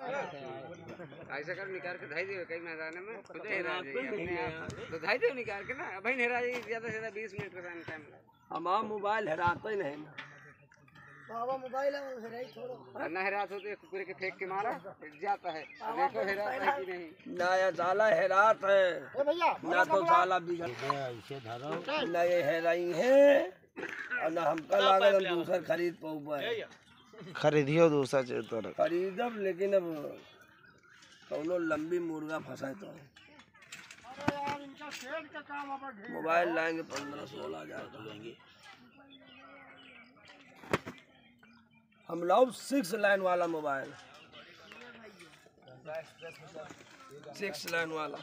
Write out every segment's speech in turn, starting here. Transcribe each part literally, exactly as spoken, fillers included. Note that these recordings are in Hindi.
ऐसा कर निकाल के धाई दे कई मैदान में तो हेरा जाएगी तो धाई दे निकाल के ना भाई हेरा जाएगी ज्यादा से ज्यादा बीस मिनट का टाइम लगा। हमारा मोबाइल हेराता ही नहीं बाबा मोबाइल है वो हेरा ही छोड़ो ना हेरा तो एक पूरे के फेंक के मारा जाता है देखो हेरा है कि नहीं। ना ये साला हेरात है ए भैया ना तो साला बिगड़ ऐसे धरो ना ये हेराई है और ना हमका लागत हम दूसर खरीद पाऊँ खरीदियो दूसरा तो खरीदब लेकिन अब कौनो लंबी मुर्गा फंसा तो अरे यार इनका शेड का काम अब ढेर मोबाइल लाएंगे पंद्रह सोलह हजार का लेंगे हम लोग सिक्स लाइन वाला मोबाइल सिक्स लाइन वाला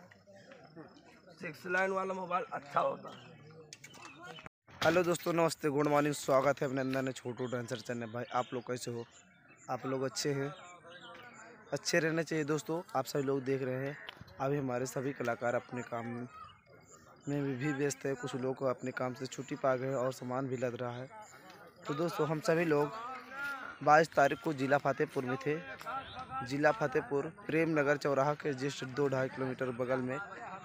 सिक्स लाइन वाला मोबाइल अच्छा होता है। हेलो दोस्तों, नमस्ते, गुड मॉर्निंग, स्वागत है अपने अंदर ने छोटू डांसर चैनल। भाई आप लोग कैसे हो? आप लोग अच्छे हैं? अच्छे रहना चाहिए दोस्तों। आप सभी लोग देख रहे हैं अभी हमारे सभी कलाकार अपने काम में भी, भी व्यस्त है। कुछ लोग अपने काम से छुट्टी पा गए और सामान भी लग रहा है। तो दोस्तों हम सभी लोग बाईस तारीख को जिला फतेहपुर में थे। जिला फतेहपुर प्रेम नगर चौराहा के जस्ट दो ढाई किलोमीटर बगल में,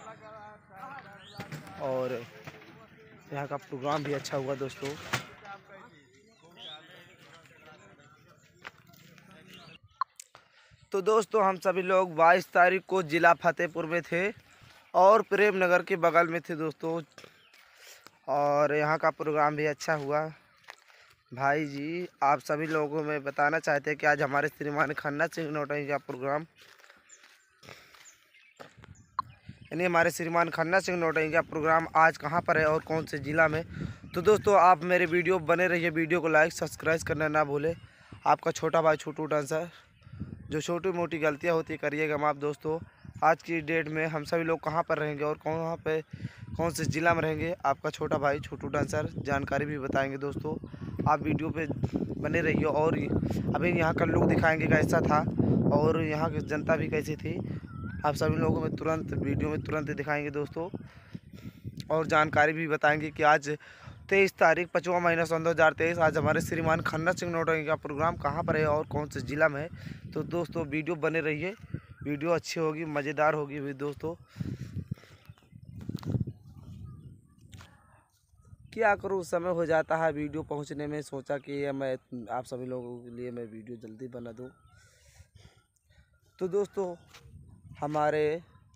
और यहाँ का प्रोग्राम भी अच्छा हुआ दोस्तों। तो दोस्तों हम सभी लोग बाईस तारीख को जिला फतेहपुर में थे और प्रेम नगर के बगल में थे दोस्तों, और यहाँ का प्रोग्राम भी अच्छा हुआ। भाई जी आप सभी लोगों में बताना चाहते हैं कि आज हमारे श्रीमान खन्ना सिंह नौटंकी का प्रोग्राम, यानी हमारे श्रीमान खन्ना सिंह नौटंकी का प्रोग्राम आज कहाँ पर है और कौन से ज़िला में। तो दोस्तों आप मेरे वीडियो बने रहिए, वीडियो को लाइक सब्सक्राइब करना ना भूले। आपका छोटा भाई छोटू डांसर, जो छोटी मोटी गलतियाँ होती करिएगा माफ़। दोस्तों आज की डेट में हम सभी लोग कहाँ पर रहेंगे और कहाँ पे कौन से ज़िला में रहेंगे, आपका छोटा भाई छोटू डांसर जानकारी भी बताएंगे दोस्तों। आप वीडियो पे बने रहिए और अभी यहाँ का लोग दिखाएंगे कैसा था और यहाँ की जनता भी कैसी थी, आप सभी लोगों में तुरंत वीडियो में तुरंत दिखाएंगे दोस्तों। और जानकारी भी बताएंगे कि आज तेईस तारीख पाँचवा महीना सन दो हज़ार तेईस आज हमारे श्रीमान खन्ना सिंह नौटंकी का प्रोग्राम कहाँ पर है और कौन से ज़िला में है। तो दोस्तों वीडियो बने रहिए, वीडियो अच्छी होगी, मज़ेदार होगी भी दोस्तों। क्या करूँ, समय हो जाता है वीडियो पहुंचने में। सोचा कि मैं आप सभी लोगों के लिए मैं वीडियो जल्दी बना दूं। तो दोस्तों हमारे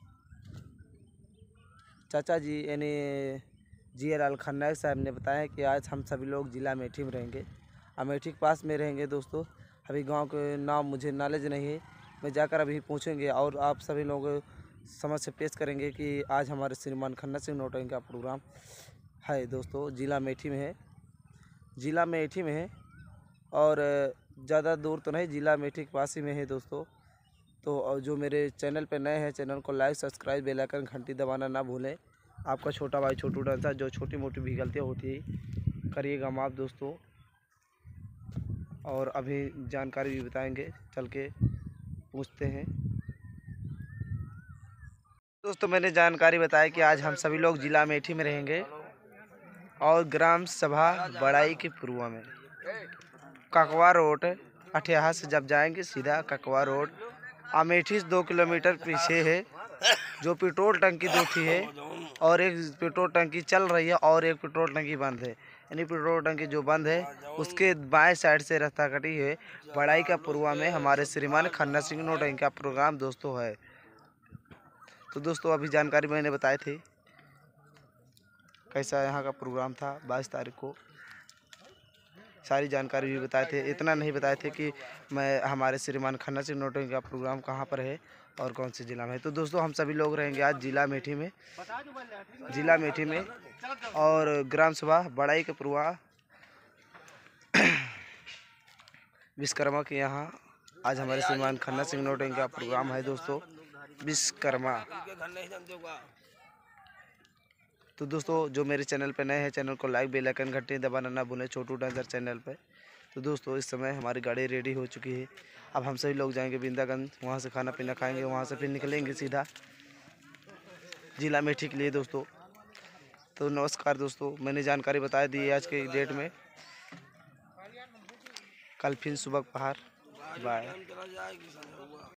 चाचा जी यानी जी लाल खन्ना साहब ने बताया कि आज हम सभी लोग ज़िला अमेठी में रहेंगे, अमेठी के पास में रहेंगे दोस्तों। अभी गांव के नाम मुझे नॉलेज नहीं है, मैं जाकर अभी पूछेंगे और आप सभी लोग समझ से पेश करेंगे कि आज हमारे श्रीमान खन्ना सिंह नौटंकी का प्रोग्राम है दोस्तों। ज़िला अमेठी में है, ज़िला अमेठी में है और ज़्यादा दूर तो नहीं, ज़िला अमेठी के पास ही में है दोस्तों। तो जो मेरे चैनल पे नए हैं, चैनल को लाइक सब्सक्राइब बेल आइकन घंटी दबाना ना भूलें। आपका छोटा भाई छोटू डांसर, जो छोटी मोटी भी गलतियाँ होती है करिएगा माफ़ दोस्तों। और अभी जानकारी भी बताएंगे, चल के पूछते हैं दोस्तों। मैंने जानकारी बताया कि आज हम सभी लोग ज़िला अमेठी में रहेंगे और ग्राम सभा बड़ाई के पूर्व में ककवा रोड, अठियाहा से जब जाएंगे सीधा ककवा रोड, अमेठी से दो किलोमीटर पीछे है। जो पेट्रोल टंकी दो थी है और एक पेट्रोल टंकी चल रही है और एक पेट्रोल टंकी बंद है, यानी पेट्रोल टंकी जो बंद है उसके बाएं साइड से रास्ता कटी है। बड़ाई का पूर्वा में हमारे श्रीमान खन्ना सिंह नौटंकी का प्रोग्राम दोस्तों है। तो दोस्तों अभी जानकारी मैंने बताई थी कैसा यहाँ का प्रोग्राम था बाईस तारीख को, सारी जानकारी भी बताए थे। इतना नहीं बताए थे कि मैं हमारे श्रीमान खन्ना सिंह नौटंकी का प्रोग्राम कहाँ पर है और कौन से ज़िला में है। तो दोस्तों हम सभी लोग रहेंगे आज जिला अमेठी में, जिला अमेठी में और ग्राम सभा बड़ाई के पूर्वा विश्वकर्मा के यहाँ आज हमारे श्रीमान खन्ना सिंह नौटंकी का प्रोग्राम है दोस्तों, विश्वकर्मा। तो दोस्तों जो मेरे चैनल पे नए हैं, चैनल को लाइक बेल आइकन घंटी दबाना ना भूलें, छोटू डांसर चैनल पे। तो दोस्तों इस समय हमारी गाड़ी रेडी हो चुकी है। अब हम सभी लोग जाएंगे बिंदागंज, वहाँ से खाना पीना खाएंगे, वहाँ से फिर निकलेंगे सीधा जिला अमेठी के लिए दोस्तों। तो नमस्कार दोस्तों, मैंने जानकारी बता दी है आज के डेट में। कल फिर सुबह पहाड़ बाय। टाइम चला जाए कि समय हुआ।